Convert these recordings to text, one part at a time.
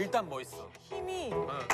일단 멋있어. 힘이.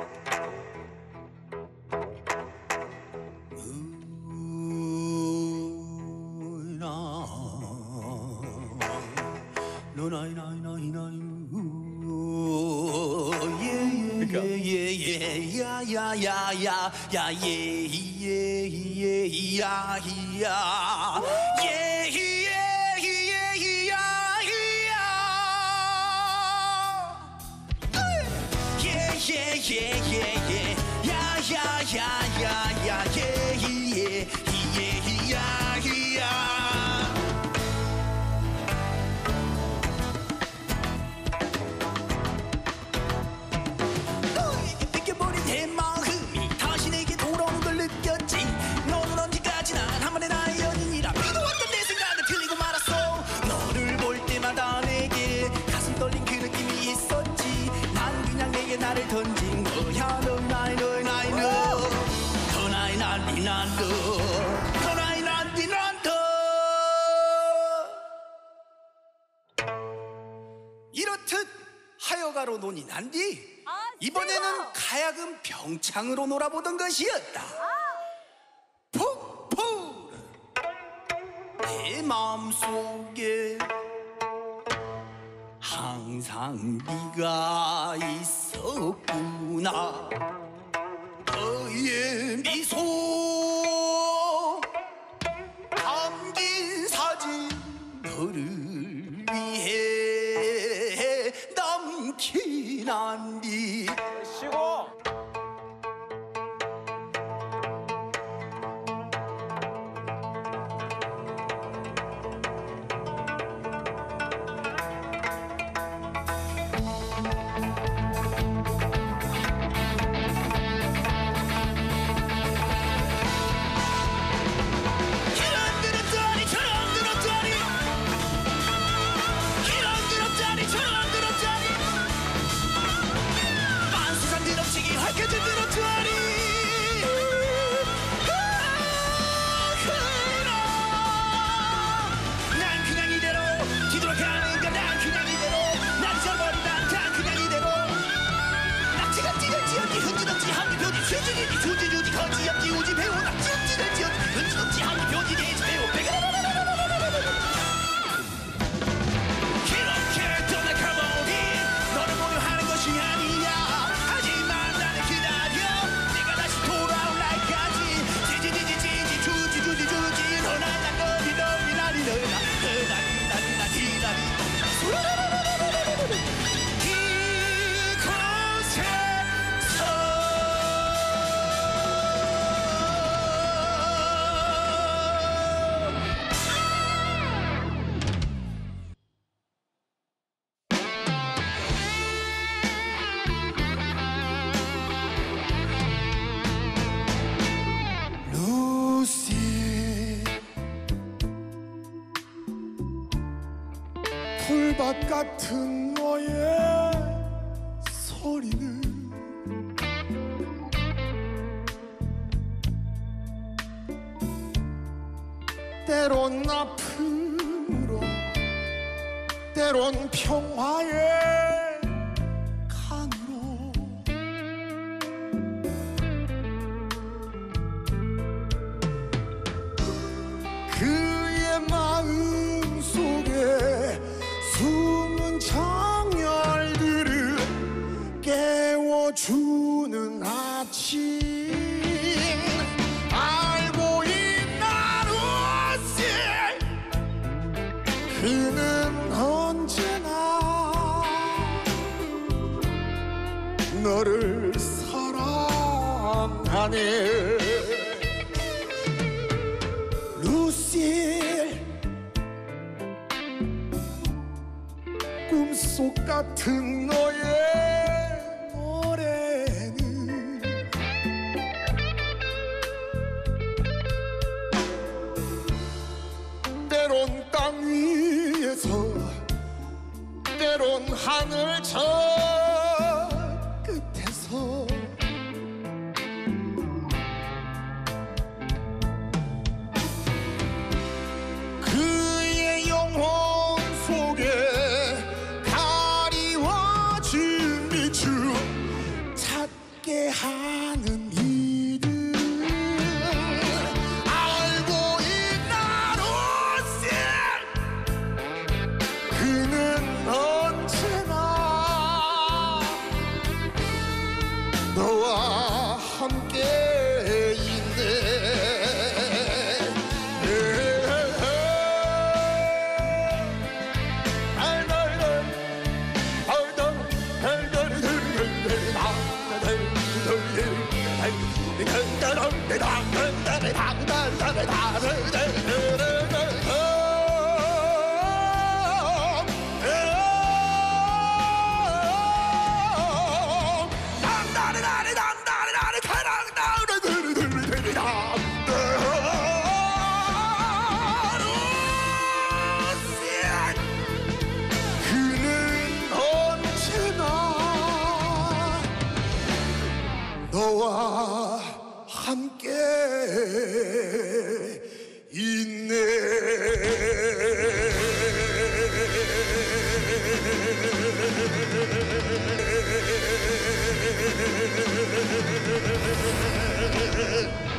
느껴버린 내 마음이 다시 내게 돌아오는 걸 느꼈지. 너는 언제까지나 나만의 나의 연인이라 믿어왔던 내 생각은 틀리고 말았어. 너를 볼 때마다 내게 가슴 떨린 그 느낌이 있었지. 난 그냥 내게 나를 던진 거야. 너 나의 너의 나의 너 나의 난리 난너 너 나의 난리 난너. 이렇듯 하여가로 논이 난뒤 이번에는 가야금 병창으로 놀아보던 것이었다. 푹푹 내 마음속에 항상 네가 있었구나. 너의 미소 담긴 사진 너를 위해 남긴 안디. 쉬고. 풀밭 같은 너의 소리는 때론 아픔으로 때론 평화의 칸으로 그의 마음 속에 숨은 정열들을 깨워주는 아침. 알고 있나 루시 그는 언제나 너를 사랑하네. 루시 꿈속 같은 너의 노래는 때론 땅 위에서 때론 하늘 저 끝에서 그의 영혼 속에 가리워주는 하는 일을 알고 있나로세. 그는 언제나 너와 함께 너와 함께 있네.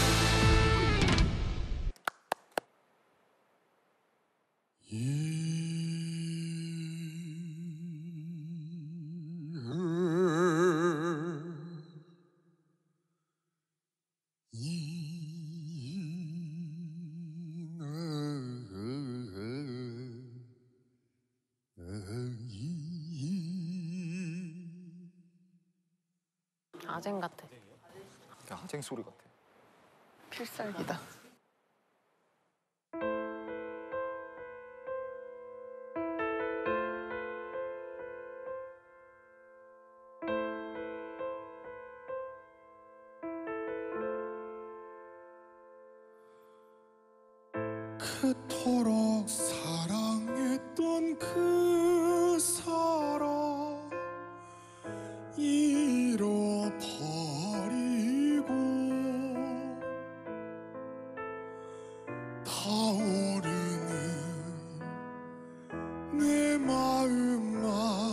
아쟁 같아. 아쟁 소리 같아. 필살기다. 그토록 사랑했던 그 사람 잃어버리고 타오르는 내 마음만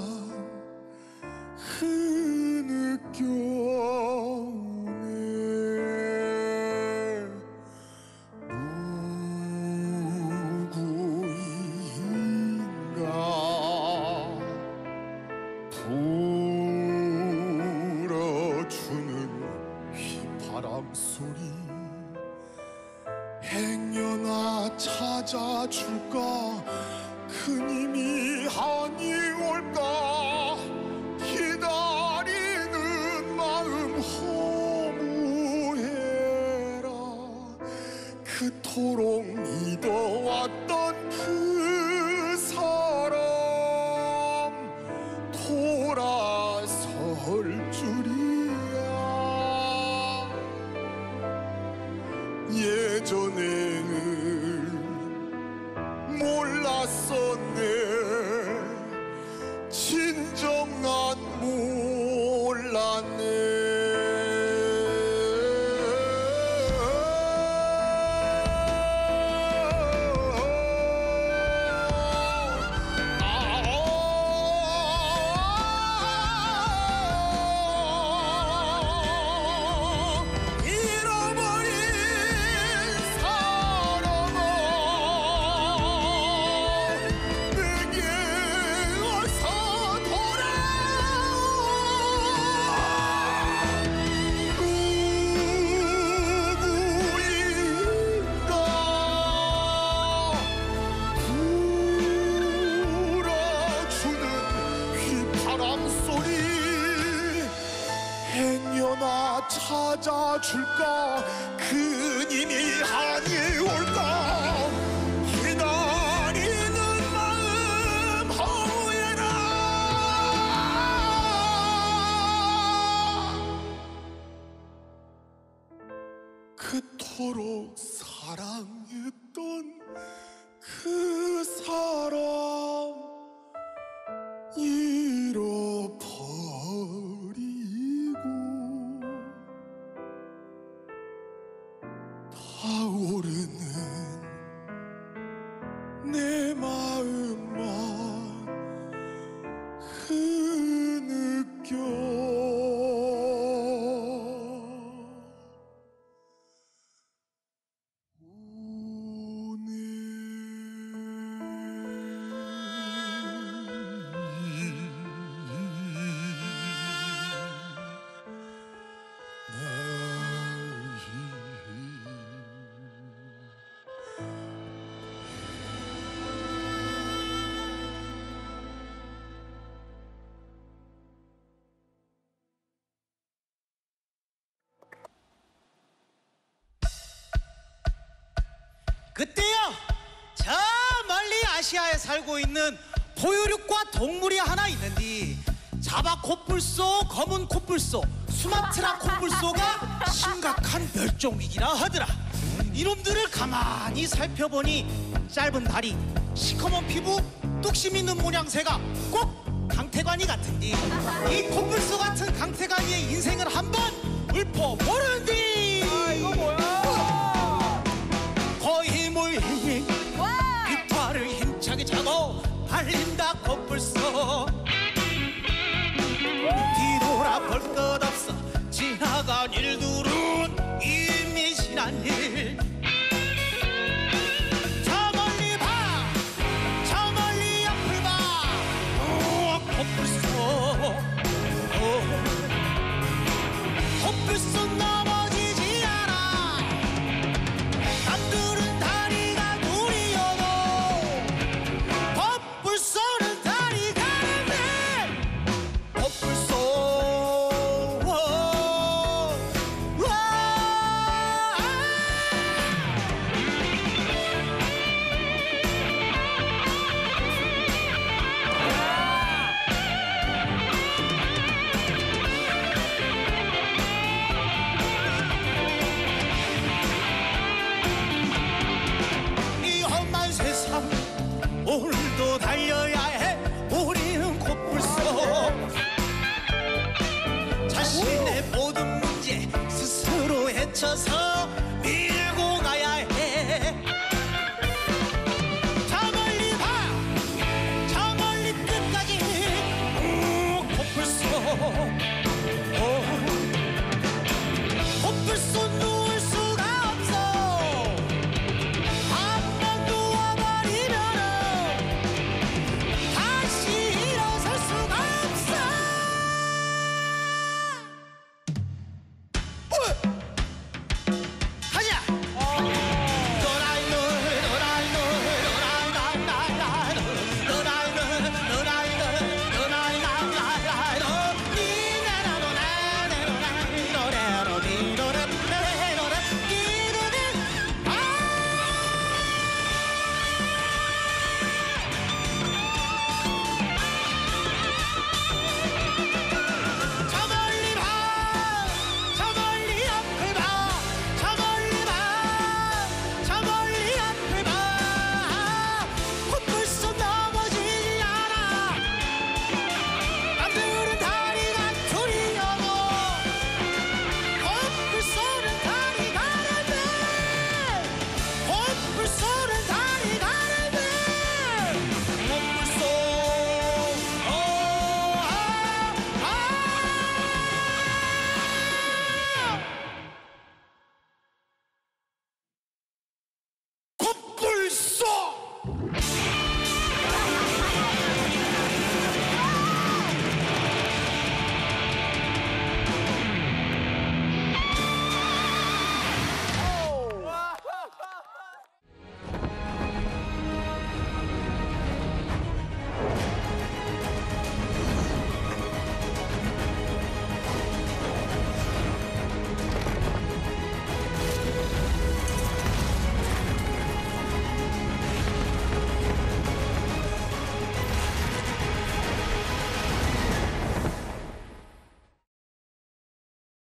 흐느껴오네. 누구인가 불어주는 휘바람 소리 행여나 찾아줄까 그님이 아니 올까 기다리는 마음 허무해라. 그토록 믿어왔던 그 사람 돌아설 줄이야. 예전에는 몰랐었네. 진정 난 몰랐네. 찾아줄까 그님이 아니 올까 기다리는 마음 허무해라. 그토록 사랑했던 그 사람 잃어버리고 타오르는 내 마음만 흐느껴 아시아에 살고 있는 포유류과 동물이 하나 있는데 자바 코뿔소, 검은 코뿔소, 수마트라 코뿔소가 심각한 멸종위기라 하더라. 이놈들을 가만히 살펴보니 짧은 다리, 시커먼 피부, 뚝심 있는 모양새가 꼭 강태관이 같은데 이 코뿔소 같은 강태관이의 인생을 한번 읊어보는디. 이거 뭐야? 거의 몰리 깃발을 힘차게 차고 달린다 코뿔소. 뒤돌아 볼 것 없어 지나간 일들은 이미 지난 일. 저 멀리 봐, 저 멀리 앞을 봐. 코뿔소, 코뿔소 넘어지지 않아. 남들은 다리가 둘이어도 코뿔소는 다리가 있네. 코뿔소 이 험한 세상 오늘도 달려야 해. 우리는 코뿔소. 자신의 모든 문제 스스로 헤쳐서